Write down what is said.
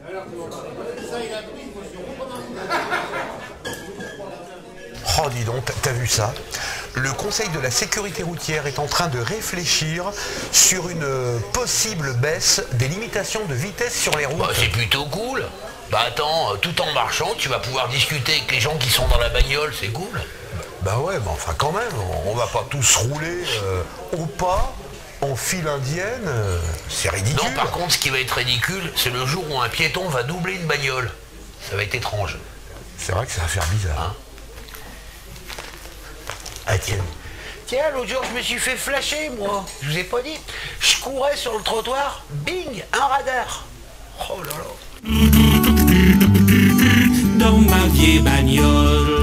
Oh, dis donc, t'as vu ça? Le Conseil de la sécurité routière est en train de réfléchir sur une possible baisse des limitations de vitesse sur les routes. Bah, c'est plutôt cool. Bah attends, tout en marchant, tu vas pouvoir discuter avec les gens qui sont dans la bagnole, c'est cool. Bah ouais, mais enfin quand même, on va pas tous rouler au pas, en file indienne, c'est ridicule. Non, par contre, ce qui va être ridicule, c'est le jour où un piéton va doubler une bagnole. Ça va être étrange. C'est vrai que ça va faire bizarre. Hein? Ah tiens. Tiens, l'autre jour, je me suis fait flasher, moi. Je vous ai pas dit. Je courais sur le trottoir, bing, un radar. Oh là là. Dans ma vieille bagnole.